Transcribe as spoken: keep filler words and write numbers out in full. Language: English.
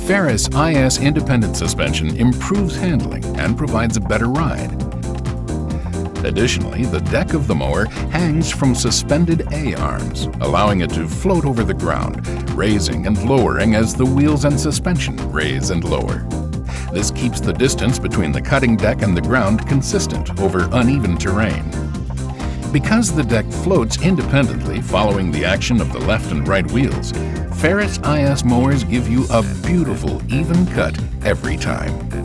Ferris I S independent suspension improves handling and provides a better ride. Additionally, the deck of the mower hangs from suspended A-arms, allowing it to float over the ground, raising and lowering as the wheels and suspension raise and lower. This keeps the distance between the cutting deck and the ground consistent over uneven terrain. Because the deck floats independently following the action of the left and right wheels, Ferris I S mowers give you a beautiful, even cut every time.